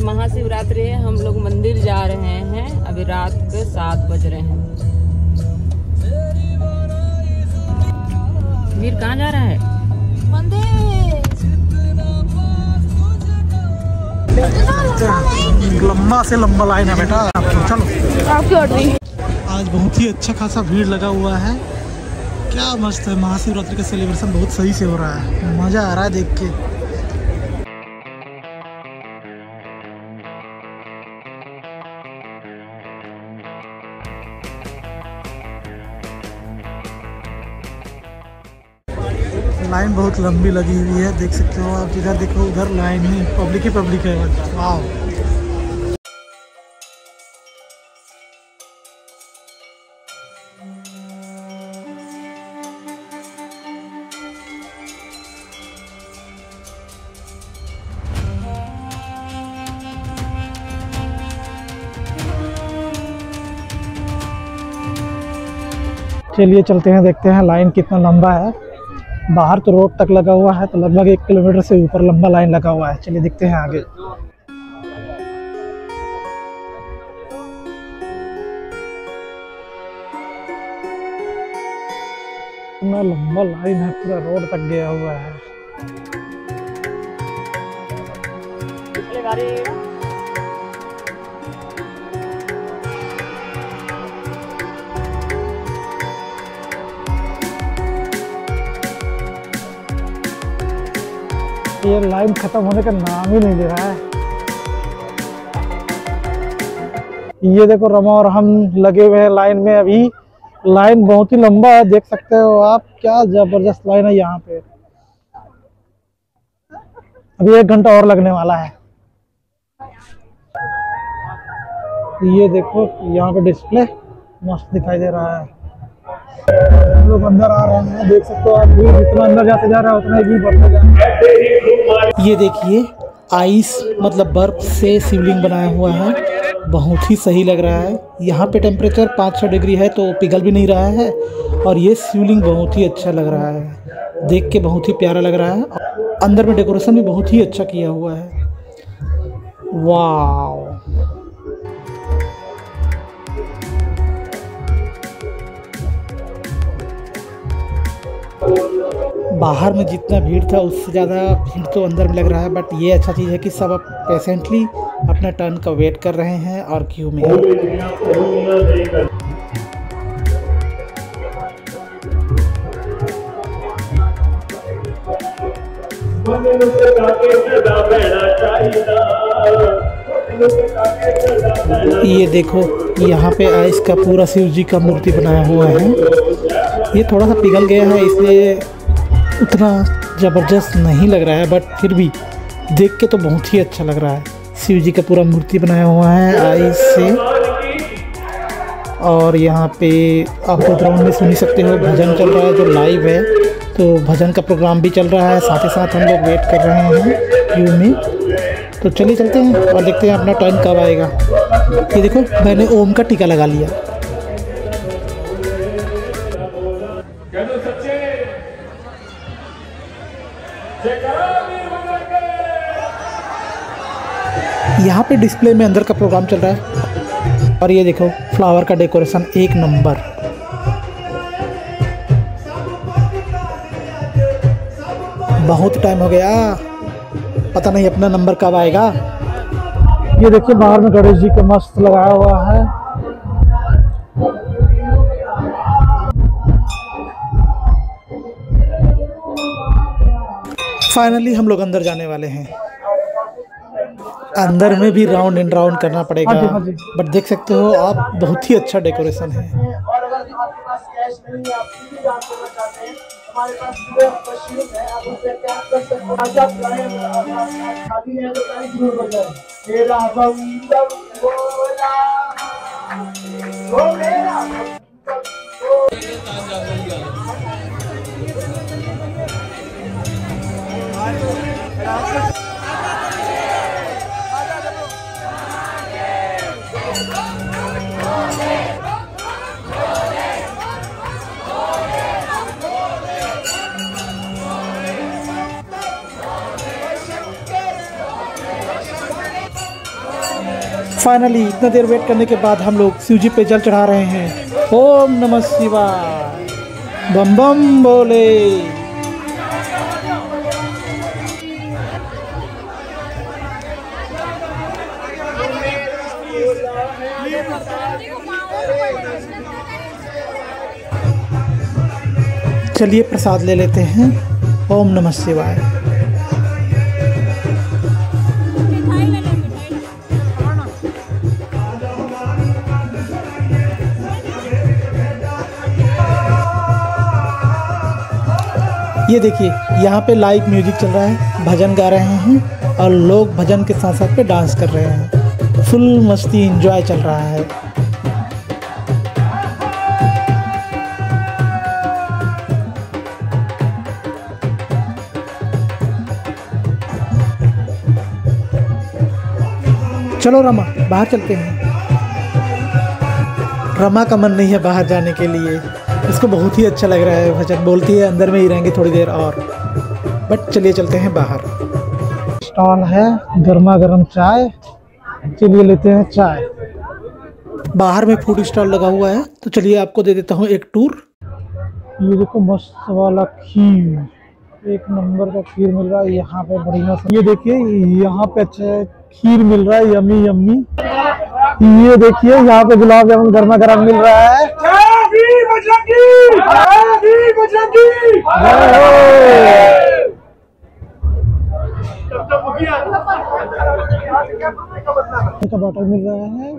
महाशिवरात्रि है, हम लोग मंदिर जा रहे हैं। अभी रात के 7 बज रहे हैं। वीर कहाँ जा रहा है? मंदिर। लंबा से लंबा लाइन है बेटा। चलो आपकी ऑर्डर। आज बहुत ही अच्छा खासा भीड़ लगा हुआ है। क्या मस्त है, महाशिवरात्रि का सेलिब्रेशन बहुत सही से हो रहा है। मज़ा आ रहा है देख के। लाइन बहुत लंबी लगी हुई है, देख सकते हो आप। जिधर देखो उधर लाइन ही पब्लिक है। वाह, चलिए चलते हैं, देखते हैं लाइन कितना लंबा है। बाहर तो रोड तक लगा हुआ है, तो लगभग 1 किलोमीटर से ऊपर लंबा लाइन लगा हुआ है। चलिए देखते हैं आगे। इतना लंबा लाइन है, पूरा रोड तक गया हुआ है। ये लाइन खत्म होने का नाम ही नहीं ले रहा है। ये देखो रमा और हम लगे हुए हैं लाइन में। अभी लाइन बहुत ही लंबा है, देख सकते हो आप। क्या जबरदस्त लाइन है यहाँ पे। अभी 1 घंटा और लगने वाला है। ये देखो यहाँ पे डिस्प्ले मस्त दिखाई दे रहा है। हम लोग अंदर आ रहे हैं, देख सकते हो आप। भीड़ जितना अंदर जाते जा रहा है उतना ही भीड़ बढ़ते जा रहा है। ये देखिए आइस मतलब बर्फ से शिवलिंग बनाया हुआ है, बहुत ही सही लग रहा है। यहाँ पे टेम्परेचर 5-6 डिग्री है, तो पिघल भी नहीं रहा है। और ये शिवलिंग बहुत ही अच्छा लग रहा है, देख के बहुत ही प्यारा लग रहा है। अंदर में डेकोरेशन भी बहुत ही अच्छा किया हुआ है। वाह, बाहर में जितना भीड़ था उससे ज़्यादा भीड़ तो अंदर में लग रहा है। बट ये अच्छा चीज़ है कि सब अब पेशेंटली अपना टर्न का वेट कर रहे हैं और क्यू में। ये देखो यहाँ पे आइस का पूरा शिव जी का मूर्ति बनाया हुआ है। ये थोड़ा सा पिघल गया है, इसलिए उतना ज़बरदस्त नहीं लग रहा है। बट फिर भी देख के तो बहुत ही अच्छा लग रहा है। शिव जी का पूरा मूर्ति बनाया हुआ है आइस से। और यहाँ पे आप बैकग्राउंड में सुन ही सकते हो, भजन चल रहा है जो लाइव है। तो भजन का प्रोग्राम भी चल रहा है, साथ ही साथ हम लोग वेट कर रहे हैं क्यू में। तो चलिए चलते हैं और देखते हैं अपना टाइम कब आएगा। ये देखो मैंने ओम का टीका लगा लिया। यहाँ पे डिस्प्ले में अंदर का प्रोग्राम चल रहा है। और ये देखो फ्लावर का डेकोरेशन 1 नंबर। बहुत टाइम हो गया, पता नहीं अपना नंबर कब आएगा। ये देखिए बाहर में गणेश जी का मस्त लगाया हुआ है। फाइनली हम लोग अंदर जाने वाले हैं। अंदर में भी राउंड एंड राउंड करना पड़ेगा। बट देख सकते हो आप, बहुत ही अच्छा डेकोरेशन है। फाइनली इतना देर वेट करने के बाद हम लोग शिव जी पे जल चढ़ा रहे हैं। ओम नमः शिवाय, बम बम बोले। चलिए प्रसाद ले लेते हैं। ओम नमः शिवाय। ये देखिए यहाँ पे लाइव म्यूजिक चल रहा है, भजन गा रहे हैं और लोग भजन के साथ साथ पे डांस कर रहे हैं। फुल मस्ती एंजॉय चल रहा है। चलो रमा बाहर चलते हैं। रमा का मन नहीं है बाहर जाने के लिए, इसको बहुत ही अच्छा लग रहा है भजन। बोलती है अंदर में ही रहेंगे थोड़ी देर और, बट चलिए चलते हैं बाहर। स्टॉल है गर्मा गर्म चाय, चलिए लेते हैं चाय। बाहर में फूड स्टॉल लगा हुआ है, तो चलिए आपको दे देता हूँ एक टूर। ये देखो मस्त वाला खीर, एक नंबर का खीर मिल रहा है यहाँ पे बढ़िया सा। ये देखिए यहाँ पे अच्छा खीर मिल रहा है, यम्मी यम्मी। ये देखिए यहाँ पे गुलाब जामुन गर्मा गर्म मिल रहा है। का बॉटल मिल रहा है।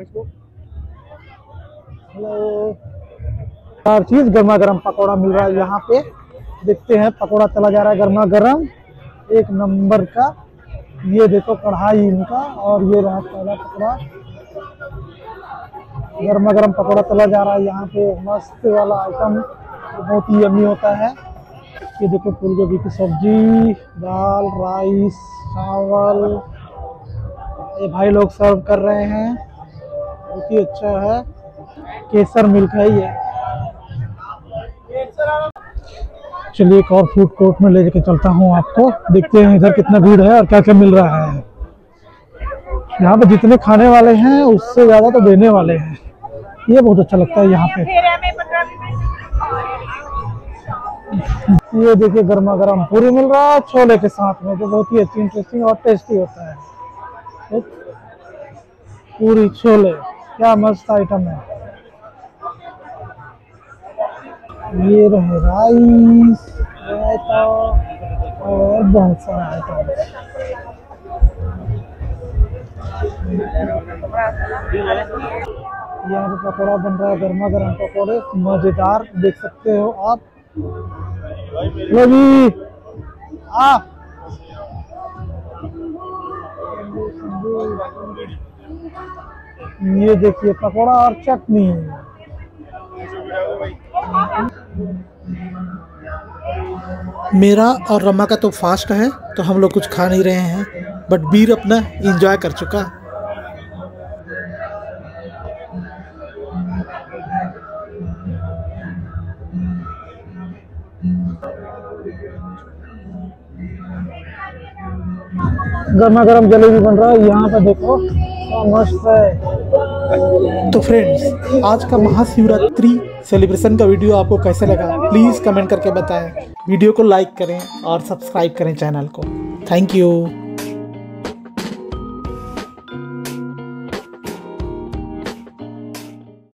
हेलो, हर चीज गर्मा गर्म पकौड़ा मिल रहा है यहाँ पे। देखते हैं पकौड़ा चला जा रहा है गर्मा गर्म, एक नंबर का। ये देखो कढ़ाई इनका, और ये रहा पहला पकौड़ा। गर्मा गर्म पकौड़ा चला जा रहा है यहाँ पे। मस्त वाला आइटम, बहुत ही यम्मी होता है। ये देखो फूल गोभी की सब्जी, दाल, राइस, चावल, ये भाई लोग सर्व कर रहे हैं, बहुत ही अच्छा है। केसर मिल्क है ये। चलिए एक और फूड कोर्ट में ले जाके चलता हूँ आपको। देखते हैं इधर कितना भीड़ है और क्या क्या मिल रहा है। यहाँ पे जितने खाने वाले हैं उससे ज्यादा तो देने वाले हैं। ये बहुत अच्छा लगता है यहाँ पे। ये देखिए गर्मा गर्म पूरी मिल रहा है छोले के साथ में, जो बहुत ही अच्छी इंटरेस्टिंग और टेस्टी होता है। पूरी छोले, क्या मस्त आइटम है। ये रहे राइस, रायता और बहुत सारा आइटम। यहाँ पे पकौड़ा बन रहा है, गर्मा गर्म पकौड़े मजेदार, देख सकते हो आप। ये देखिए पकौड़ा और चटनी। मेरा और रमा का तो फास्ट है, तो हम लोग कुछ खा नहीं रहे हैं, बट बीर अपना एंजॉय कर चुका। गर्मा गर्म जलेबी बन रहा है यहाँ पे, देखो मस्त है। तो फ्रेंड्स, आज का महाशिवरात्रि सेलिब्रेशन का वीडियो आपको कैसे लगा प्लीज़ कमेंट करके बताएं। वीडियो को लाइक करें और सब्सक्राइब करें चैनल को। Thank you.